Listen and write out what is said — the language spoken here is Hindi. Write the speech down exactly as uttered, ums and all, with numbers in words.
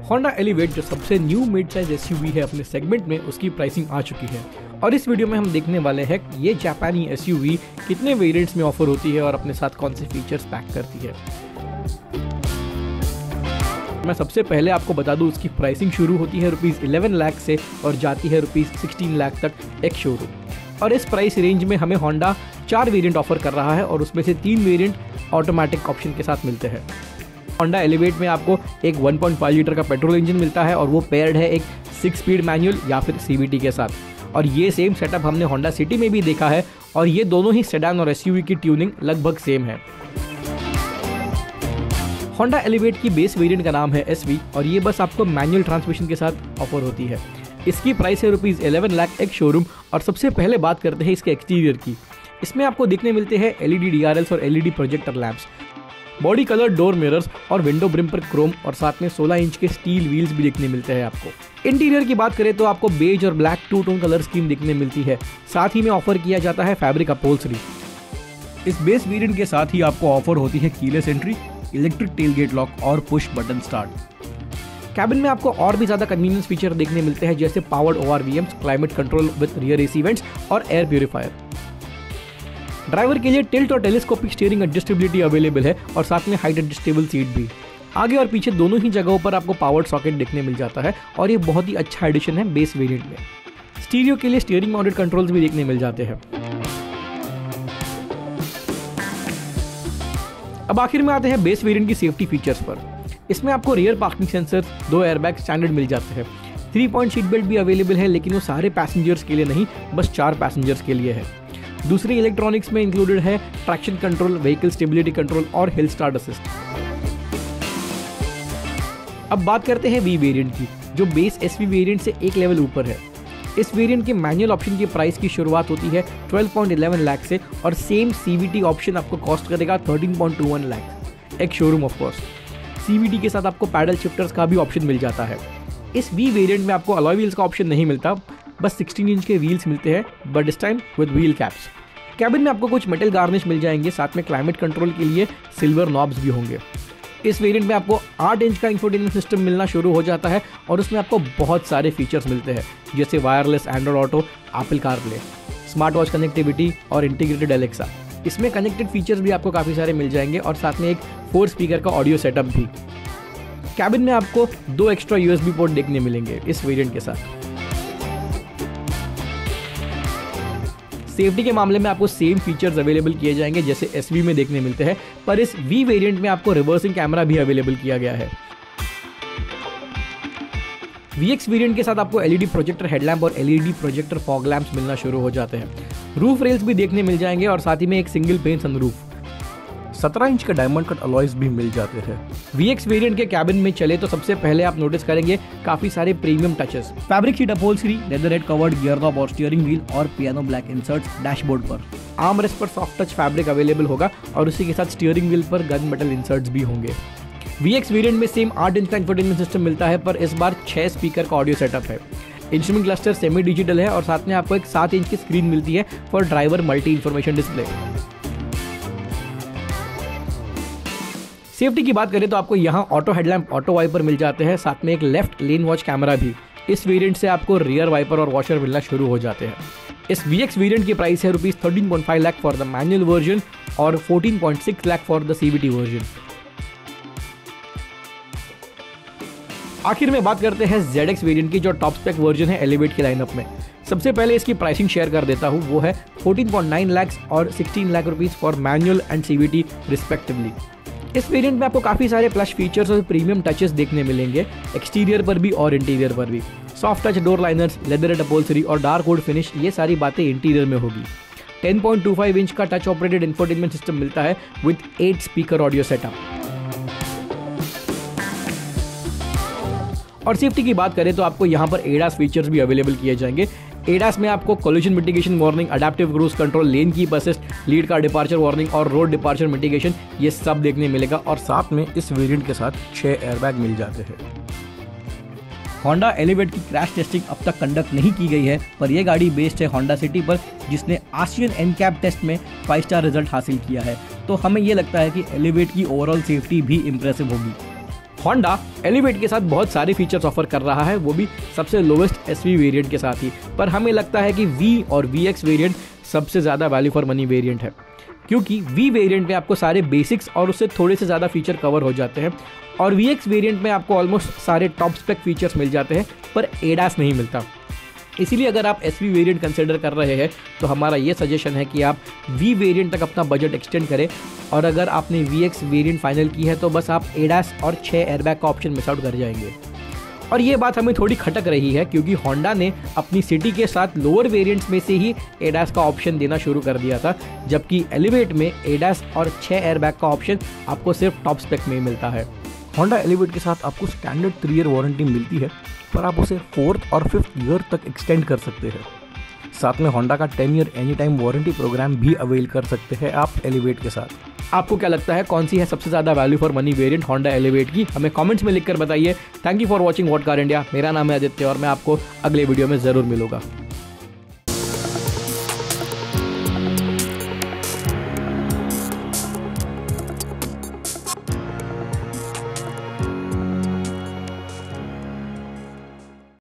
होंडा एलिवेट जो सबसे न्यू मिड साइज एसयूवी है अपने सेगमेंट में, उसकी प्राइसिंग आ चुकी है और इस वीडियो में हम देखने वाले हैं कि ये जापानी एसयूवी कितने वेरिएंट्स में ऑफर होती है और अपने साथ कौन से फीचर्स पैक करती है। मैं सबसे पहले आपको बता दूं, उसकी प्राइसिंग शुरू होती है रुपीज़ इलेवन लाख से और जाती है रुपीज़ सिक्सटीन लाख तक एक शोरूम। और इस प्राइस रेंज में हमें होंडा चार वेरिएंट ऑफर कर रहा है और उसमें से तीन वेरिएंट ऑटोमेटिक ऑप्शन के साथ मिलते हैं। होंडा एलिवेट में आपको एक वन पॉइंट फाइव लीटर का पेट्रोल इंजन मिलता है और वो पेयर्ड है एक सिक्स स्पीड मैनुअल या फिर सीवीटी के साथ। और ये सेम सेटअप हमने होंडा सिटी में भी देखा है और ये दोनों ही सेडान और एसयूवी की ट्यूनिंग लगभग सेम है। होंडा एलिवेट की बेस वेरिएंट का नाम है एसवी और ये बस आपको मैनुअल ट्रांसमिशन के साथ ऑफर होती है। इसकी प्राइस है rupees eleven lakh ex showroom. और सबसे पहले बात करते हैं इसके एक्सटीरियर की। इसमें आपको दिखने मिलते हैं एलईडी डीआरएल्स और LED projector lamps, body colour door mirrors और विंडो ब्रिम पर क्रोम और साथ में सोलह इंच के स्टील व्हील्स भी देखने मिलते हैं आपको। इंटीरियर की बात करें तो आपको बेज और black two tone colour scheme देखने मिलती है। साथ ही में ऑफर किया जाता है फैब्रिक अपहोल्स्ट्री। इस बेस वेरिएंट के साथ ही आपको ऑफर होती है keyless entry, electric tailgate lock और पुश बटन स्टार्ट। कैबिन में आपको और भी ज्यादा कन्वीनियंस फीचर देखने मिलते हैं जैसे powered ORVMs, climate control with rear AC vents और एयर प्यूरिफायर। ड्राइवर के लिए टिल्ट और टेलीस्कोपिक स्टीयरिंग एडजस्टेबिलिटी अवेलेबल है और साथ में हाइट एडजस्टेबल सीट भी। आगे और पीछे दोनों ही जगहों पर आपको पावर्ड सॉकेट देखने मिल जाता है और ये बहुत ही अच्छा एडिशन है बेस वेरिएंट में। स्टीरियो के लिए स्टीयरिंग माउंटेड कंट्रोल्स भी देखने मिल जाते हैं। अब आखिर में आते हैं बेस वेरिएंट की सेफ्टी फीचर्स पर। इसमें आपको रियर पार्किंग सेंसर, दो एयरबैग स्टैंडर्ड मिल जाते हैं। थ्री पॉइंट सीट बेल्ट भी अवेलेबल है, लेकिन वो सारे पैसेंजर्स के लिए नहीं, बस चार पैसेंजर्स के लिए है। दूसरी इलेक्ट्रॉनिक्स में इंक्लूडेड है traction control, vehicle stability control और हिल स्टार्ट असिस्ट। अब बात करते हैं वी वेरिएंट की, जो बेस एसवी वेरिएंट से एक लेवल ऊपर है। इस वेरिएंट के मैनुअल ऑप्शन की प्राइस की शुरुआत होती है ट्वेल्व पॉइंट इलेवन लाख से और सेम सीवीटी ऑप्शन आपको कॉस्ट करेगा thirteen point two one lakh ex showroom of course. CVT के साथ आपको पैडल शिफ्टर्स का भी ऑप्शन मिल जाता है। इस वी वेरिएंट में आपको अलॉय व्हील्स का ऑप्शन नहीं मिलता, बस सिक्सटीन इंच के व्हील्स मिलते हैं, बट इस time with wheel caps. Cabin में आपको कुछ मेटल गार्निश मिल जाएंगे, साथ में क्लाइमेट कंट्रोल के लिए सिल्वर नॉब्स भी होंगे। इस वेरिएंट में आपको आठ इंच का इंफोटेनमेंट सिस्टम मिलना शुरू हो जाता है और उसमें आपको बहुत सारे फीचर्स मिलते हैं जैसे wireless Android Auto, Apple CarPlay, smart watch connectivity और इंटीग्रेटेड एलेक्सा। इसमें कनेक्टेड फीचर्स भी आपको काफ़ी सारे मिल जाएंगे और साथ में एक फोर स्पीकर का ऑडियो सेटअप भी। कैबिन में आपको दो एक्स्ट्रा यूएसबी पोर्ट देखने मिलेंगे इस वेरिएंट के साथ। सेफ्टी के मामले में आपको सेम फीचर्स अवेलेबल किए जाएंगे जैसे एसवी में देखने मिलते हैं, पर इस वी वेरिएंट में आपको रिवर्सिंग कैमरा भी अवेलेबल किया गया है। वीएक्स वेरिएंट के साथ आपको एलईडी प्रोजेक्टर हेडलैम्प और एलईडी प्रोजेक्टर फॉग लैंप्स मिलना शुरू हो जाते हैं। रूफ रेल्स भी देखने मिल जाएंगे और साथ ही में एक सिंगल पेन सनरूफ। सत्रह इंच का डायमंड कट अलॉयज भी मिल जाते हैं। वीएक्स वेरिएंट के कैबिन में चले तो सबसे पहले आप नोटिस करेंगे काफी सारे premium touches, fabric seat upholstery, leather covered gear knob और स्टीयरिंग व्हील और पियानो ब्लैक इंसर्ट्स डैशबोर्ड पर। आर्म रेस्ट पर सॉफ्ट टच फैब्रिक अवेलेबल होगा और उसी के साथ स्टीयरिंग व्हील पर गन मेटल इंसर्ट्स भी होंगे। वीएक्स वेरिएंट में सेम आठ इंच का इंफोटेनमेंट सिस्टम मिलता है, पर इस बार छह स्पीकर का ऑडियो सेटअप है। इंस्ट्रूमेंट क्लस्टर सेमी डिजिटल है और साथ में आपको एक सात इंच की स्क्रीन मिलती है for driver multi information display. Safety की बात करें तो आपको यहाँ ऑटो हेडलैम्प, ऑटो वाइपर मिल जाते हैं, साथ में एक लेफ्ट लेन वॉच कैमरा भी। इस वेरिएंट से आपको रियर वाइपर और वॉशर मिलना शुरू हो जाते हैं। इस वीएक्स वेरिएंट की प्राइस है rupees thirteen point five lakh for the manual version और fourteen point six lakh for the CVT version. आखिर में बात करते हैं Z X वेरिएंट की, जो टॉप स्पेक वर्जन है एलिवेट के लाइनअप में। सबसे पहले इसकी प्राइसिंग शेयर कर देता हूँ, वो है फोर्टीन पॉइंट नाइन लाख और sixteen lakh rupees for manual and CVT respectively. इस वेरिएंट में आपको काफ़ी सारे प्लस फीचर्स और प्रीमियम टचेस देखने मिलेंगे, एक्सटीरियर पर भी और इंटीरियर पर भी। Soft touch door liners, leather upholstery और डार्क वुड फिनिश, ये सारी बातें इंटीरियर में होगी। Ten point two five inch का टच ऑपरेटेड इंफोटेनमेंट सिस्टम मिलता है with eight speaker audio setup. और सेफ्टी की बात करें तो आपको यहाँ पर एडास फीचर्स भी अवेलेबल किए जाएंगे। एडास में आपको collision mitigation warning, adaptive cruise control, lane keep assist, lead car departure warning और रोड डिपार्चर मिटिगेशन, ये सब देखने मिलेगा। और साथ में इस वेरिएंट के साथ छह एयरबैग मिल जाते हैं। होंडा एलिवेट की क्रैश टेस्टिंग अब तक कंडक्ट नहीं की गई है, पर यह गाड़ी बेस्ड है होंडा सिटी पर, जिसने आसियन एनकैप टेस्ट में फाइव स्टार रिजल्ट हासिल किया है। तो हमें ये लगता है कि एलिवेट की ओवरऑल सेफ्टी भी इंप्रेसिव होगी। होंडा एलिवेट के साथ बहुत सारे फीचर्स ऑफर कर रहा है, वो भी सबसे लोवेस्ट एसवी वेरिएंट के साथ ही, पर हमें लगता है कि वी और वी एक्स वेरिएंट सबसे ज़्यादा वैल्यू फॉर मनी वेरिएंट है, क्योंकि वी वेरिएंट में आपको सारे बेसिक्स और उससे थोड़े से ज़्यादा फीचर कवर हो जाते हैं, और वी एक्स वेरिएंट में आपको ऑलमोस्ट सारे टॉप स्पेक फीचर्स मिल जाते हैं, पर एडास नहीं मिलता। इसीलिए अगर आप एस वी वेरिएंट कंसिडर कर रहे हैं तो हमारा ये सजेशन है कि आप वी वेरिएंट तक अपना बजट एक्सटेंड करें, और अगर आपने वी एक्स वेरिएंट फाइनल की है तो बस आप एडास और छः एयरबैग का ऑप्शन मिस आउट कर जाएंगे। और ये बात हमें थोड़ी खटक रही है, क्योंकि होंडा ने अपनी सिटी के साथ लोअर वेरिएंट्स में से ही एडास का ऑप्शन देना शुरू कर दिया था, जबकि एलिवेट में एडास और छः एयरबैग का ऑप्शन आपको सिर्फ टॉप स्पेक में मिलता है। होंडा एलिवेट के साथ आपको स्टैंडर्ड थ्री ईयर वारंटी मिलती है, पर आप उसे फोर्थ और फिफ्थ ईयर तक एक्सटेंड कर सकते हैं। साथ में होंडा का ten year any time warranty program भी अवेल कर सकते हैं आप एलिवेट के साथ। आपको क्या लगता है कौन सी है सबसे ज़्यादा value for money variant Honda Elevate की? हमें कमेंट्स में लिखकर बताइए। Thank you for watching what car India. मेरा नाम है आदित्य और मैं आपको अगले वीडियो में ज़रूर मिलूंगा।